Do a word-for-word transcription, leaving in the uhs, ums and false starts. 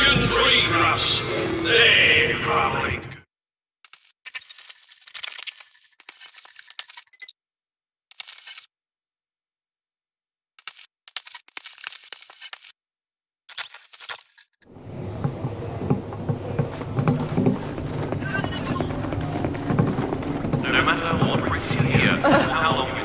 Ancient tree grass. They're crumbling. No matter what brings you here, or how long